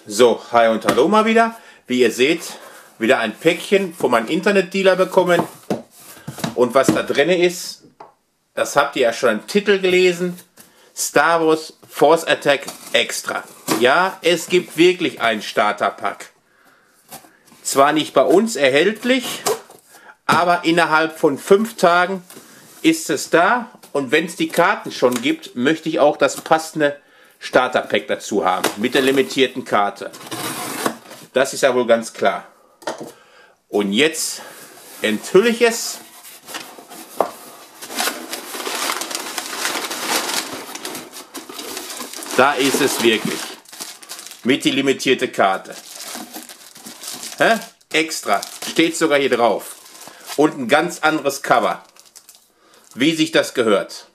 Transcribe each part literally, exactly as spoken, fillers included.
So, hi und hallo mal wieder. Wie ihr seht, wieder ein Päckchen von meinem Internetdealer bekommen. Und was da drin ist, das habt ihr ja schon im Titel gelesen. Star Wars Force Attack Extra. Ja, es gibt wirklich ein Starterpack. Zwar nicht bei uns erhältlich, aber innerhalb von fünf Tagen ist es da. Und wenn es die Karten schon gibt, möchte ich auch das passende Starterpack dazu haben. Mit der limitierten Karte. Das ist ja wohl ganz klar. Und jetzt enthülle ich es. Da ist es wirklich. Mit die limitierte Karte. Hä? Extra. Steht sogar hier drauf. Und ein ganz anderes Cover. Wie sich das gehört.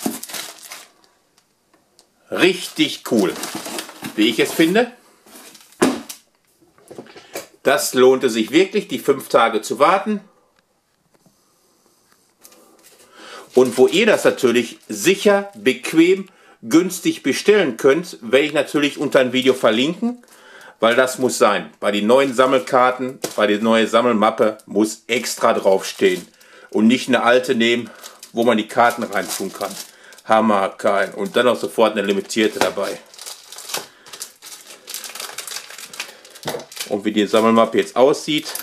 Richtig cool. Wie ich es finde. Das lohnte sich wirklich, die fünf Tage zu warten. Und wo ihr das natürlich sicher, bequem, günstig bestellen könnt, werde ich natürlich unter ein Video verlinken, weil das muss sein. Bei den neuen Sammelkarten, bei der neuen Sammelmappe muss extra draufstehen. Und nicht eine alte nehmen, wo man die Karten reintun kann. Hammer, geil. Und dann auch sofort eine limitierte dabei. Und wie die Sammelmappe jetzt aussieht,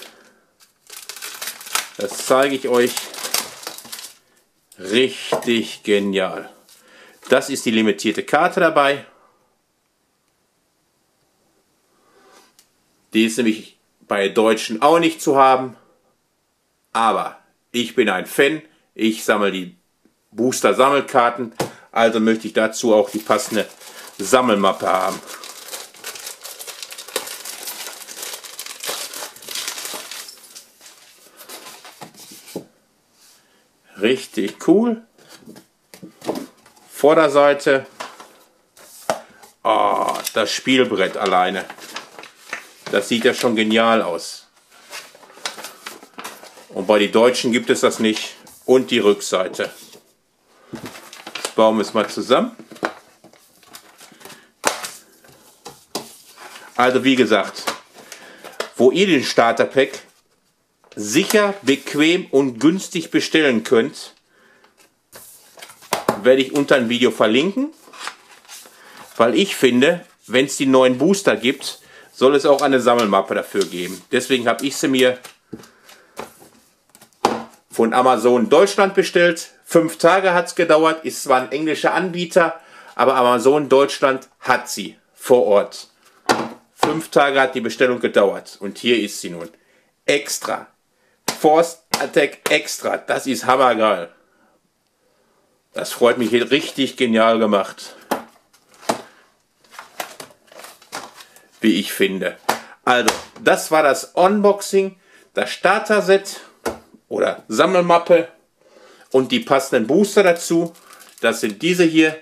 das zeige ich euch. Richtig genial. Das ist die limitierte Karte dabei. Die ist nämlich bei Deutschen auch nicht zu haben. Aber ich bin ein Fan. Ich sammle die Booster-Sammelkarten. Also möchte ich dazu auch die passende Sammelmappe haben. Richtig cool. Vorderseite. Oh, das Spielbrett alleine. Das sieht ja schon genial aus. Und bei den Deutschen gibt es das nicht. Und die Rückseite. Jetzt bauen wir es mal zusammen. Also wie gesagt, wo ihr den Starterpack sicher, bequem und günstig bestellen könnt, werde ich unter ein Video verlinken, weil ich finde, wenn es die neuen Booster gibt, soll es auch eine Sammelmappe dafür geben. Deswegen habe ich sie mir von Amazon Deutschland bestellt. Fünf Tage hat es gedauert, ist zwar ein englischer Anbieter, aber Amazon Deutschland hat sie vor Ort. Fünf Tage hat die Bestellung gedauert und hier ist sie nun. Extra. Force Attack Extra. Das ist hammergeil. Das freut mich, richtig genial gemacht. Wie ich finde. Also, das war das Unboxing, das Starter-Set oder Sammelmappe und die passenden Booster dazu. Das sind diese hier.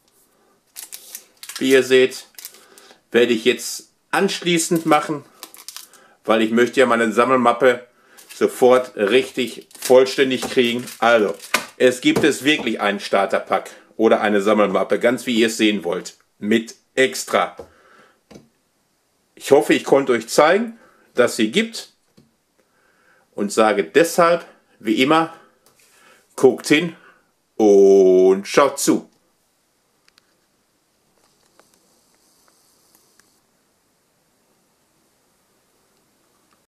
Wie ihr seht, werde ich jetzt anschließend machen, weil ich möchte ja meine Sammelmappe sofort richtig vollständig kriegen. Also, es gibt es wirklich einen Starterpack oder eine Sammelmappe, ganz wie ihr es sehen wollt, mit extra. Ich hoffe, ich konnte euch zeigen, dass sie gibt und sage deshalb, wie immer, guckt hin und schaut zu.